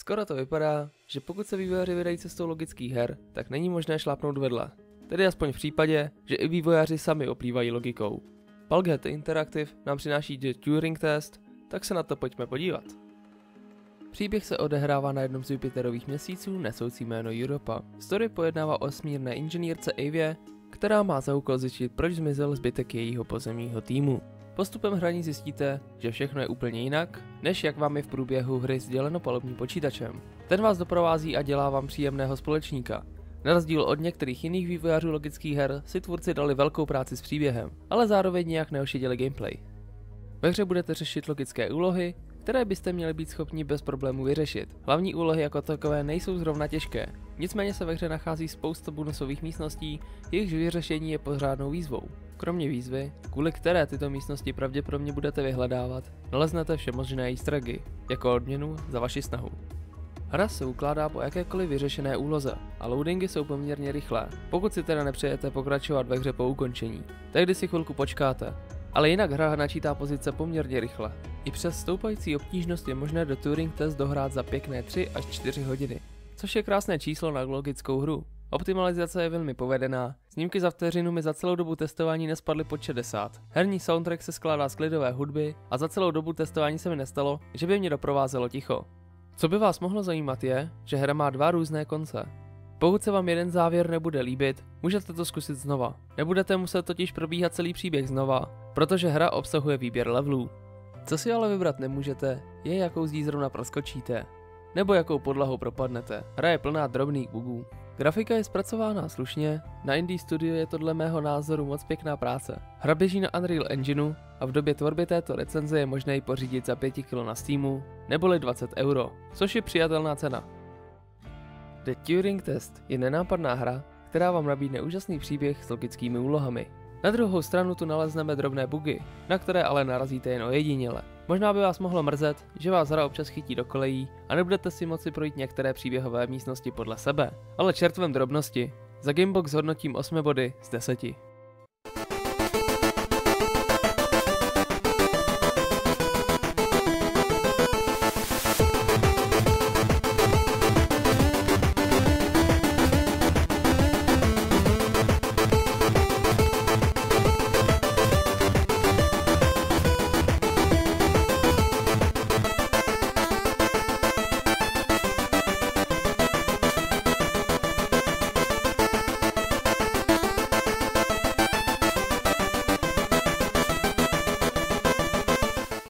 Skoro to vypadá, že pokud se vývojáři vydají cestou logických her, tak není možné šlápnout vedle. Tedy aspoň v případě, že i vývojáři sami oplývají logikou. Palget Interactive nám přináší The Turing Test, tak se na to pojďme podívat. Příběh se odehrává na jednom z Jupiterových měsíců nesoucí jméno Europa. Story pojednává o vesmírné inženýrce Evě, která má za úkol zjistit, proč zmizel zbytek jejího pozemního týmu. Postupem hraní zjistíte, že všechno je úplně jinak, než jak vám je v průběhu hry sděleno palubním počítačem. Ten vás doprovází a dělá vám příjemného společníka. Na rozdíl od některých jiných vývojářů logických her si tvůrci dali velkou práci s příběhem, ale zároveň nijak neošidili gameplay. Ve hře budete řešit logické úlohy, které byste měli být schopni bez problémů vyřešit. Hlavní úlohy jako takové nejsou zrovna těžké, nicméně se ve hře nachází spousta bonusových místností, jejichž vyřešení je pořádnou výzvou. Kromě výzvy, kvůli které tyto místnosti pravděpodobně budete vyhledávat, naleznete všemožné easter eggy, jako odměnu za vaši snahu. Hra se ukládá po jakékoliv vyřešené úloze a loadingy jsou poměrně rychlé, pokud si teda nepřejete pokračovat ve hře po ukončení. Tehdy si chvilku počkáte, ale jinak hra načítá pozice poměrně rychle. I přes stoupající obtížnost je možné The Turing Test dohrát za pěkné 3 až 4 hodiny, což je krásné číslo na logickou hru. Optimalizace je velmi povedená, snímky za vteřinu mi za celou dobu testování nespadly pod 60. Herní soundtrack se skládá z klidové hudby a za celou dobu testování se mi nestalo, že by mě doprovázelo ticho. Co by vás mohlo zajímat je, že hra má 2 různé konce. Pokud se vám jeden závěr nebude líbit, můžete to zkusit znova. Nebudete muset totiž probíhat celý příběh znova, protože hra obsahuje výběr levelů. Co si ale vybrat nemůžete, je jakou zdí zrovna proskočíte, nebo jakou podlahou propadnete. Hra je plná drobných bugů. Grafika je zpracována slušně, na Indie Studio je to dle mého názoru moc pěkná práce. Hra běží na Unreal Engineu a v době tvorby této recenze je možné ji pořídit za 5 kg na Steamu, neboli 20 €, což je přijatelná cena. The Turing Test je nenápadná hra, která vám nabídne úžasný příběh s logickými úlohami. Na druhou stranu tu nalezneme drobné bugy, na které ale narazíte jen ojediněle. Možná by vás mohlo mrzet, že vás hra občas chytí do kolejí a nebudete si moci projít některé příběhové místnosti podle sebe, ale čert vem drobnosti. Za Gamebox hodnotím 8 body z 10.